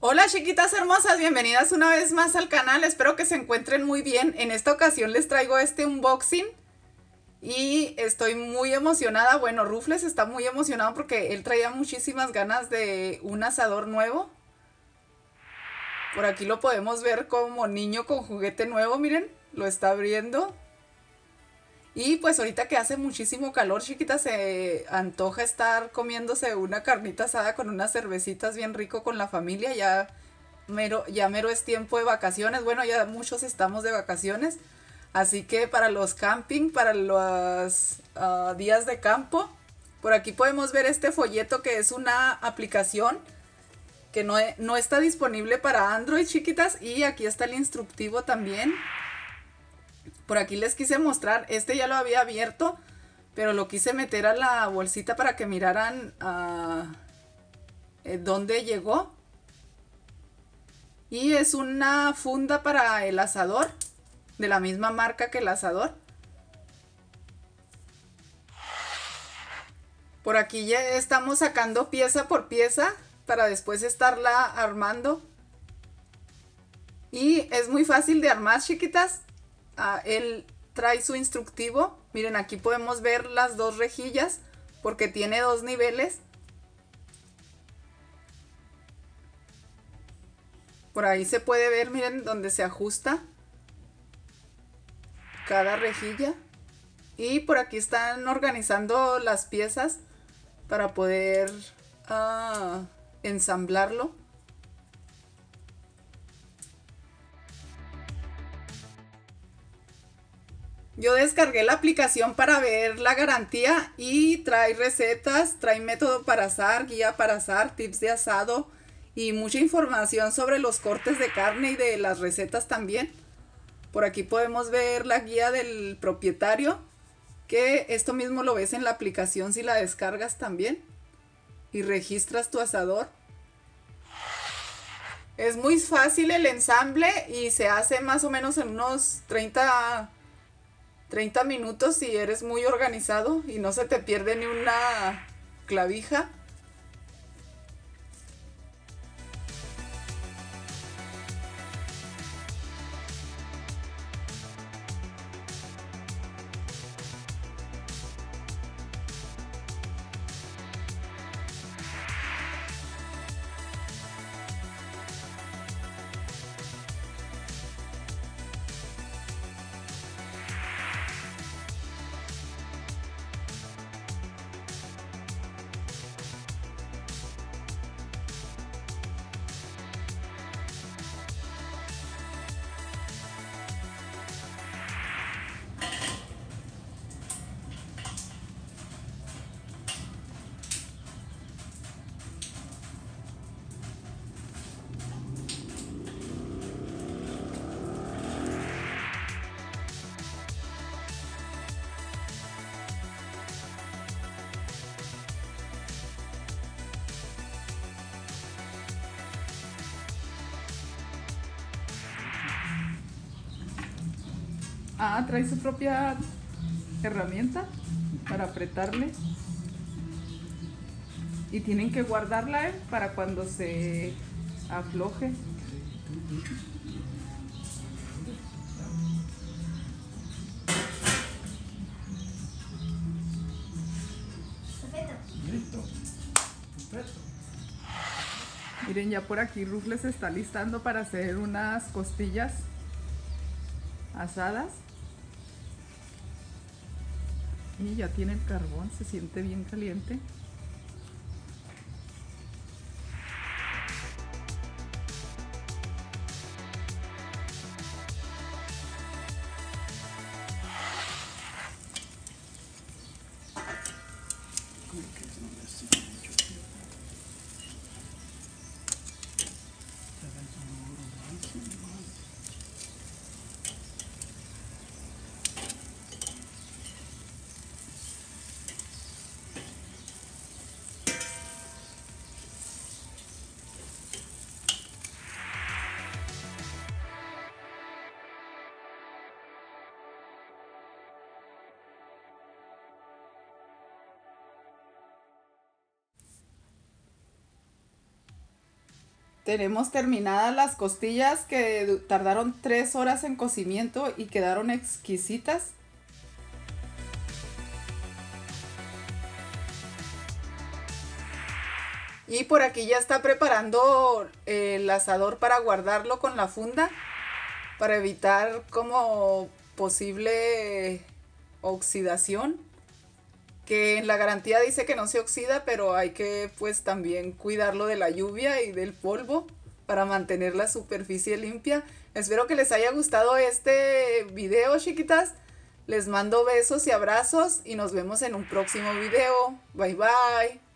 Hola chiquitas hermosas, bienvenidas una vez más al canal, espero que se encuentren muy bien. En esta ocasión les traigo este unboxing y estoy muy emocionada. Bueno, Rufles está muy emocionado porque él traía muchísimas ganas de un asador nuevo. Por aquí lo podemos ver como niño con juguete nuevo, miren, lo está abriendo. Y pues ahorita que hace muchísimo calor, chiquitas, se antoja estar comiéndose una carnita asada con unas cervecitas bien rico con la familia. Ya mero es tiempo de vacaciones. Bueno, ya muchos estamos de vacaciones. Así que para los camping, para los días de campo, por aquí podemos ver este folleto que es una aplicación que no está disponible para Android, chiquitas. Y aquí está el instructivo también. Por aquí les quise mostrar, este ya lo había abierto, pero lo quise meter a la bolsita para que miraran dónde llegó. Y es una funda para el asador, de la misma marca que el asador. Por aquí ya estamos sacando pieza por pieza para después estarla armando. Y es muy fácil de armar, chiquitas. Él trae su instructivo. Miren, aquí podemos ver las dos rejillas porque tiene dos niveles. Por ahí se puede ver, miren, donde se ajusta cada rejilla. Y por aquí están organizando las piezas para poder ensamblarlo. Yo descargué la aplicación para ver la garantía y trae recetas, trae método para asar, guía para asar, tips de asado y mucha información sobre los cortes de carne y de las recetas también. Por aquí podemos ver la guía del propietario, que esto mismo lo ves en la aplicación si la descargas también y registras tu asador. Es muy fácil el ensamble y se hace más o menos en unos 30 minutos si eres muy organizado y no se te pierde ni una clavija. Trae su propia herramienta para apretarle y tienen que guardarla para cuando se afloje. Miren, ya por aquí Rufles se está listando para hacer unas costillas asadas. Y ya tiene el carbón, se siente bien caliente. Tenemos terminadas las costillas que tardaron 3 horas en cocimiento y quedaron exquisitas. Y por aquí ya está preparando el asador para guardarlo con la funda, para evitar como posible oxidación, que en la garantía dice que no se oxida, pero hay que pues también cuidarlo de la lluvia y del polvo para mantener la superficie limpia. Espero que les haya gustado este video, chiquitas. Les mando besos y abrazos y nos vemos en un próximo video. Bye bye.